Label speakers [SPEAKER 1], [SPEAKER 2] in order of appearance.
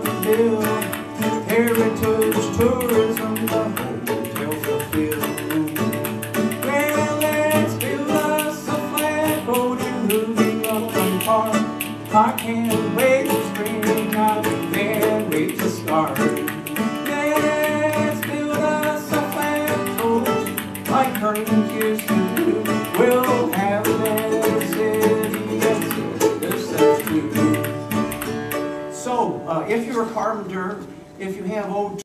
[SPEAKER 1] build. Heritage tourism, the hotels are filled. Well, let's build us a flatboat and moving up on park. I can't wait to springtime, can't wait to start. Let's build us a flatboat like Herman's used to do. We'll have a better city and citizens too. So, if you're a carpenter, if you have old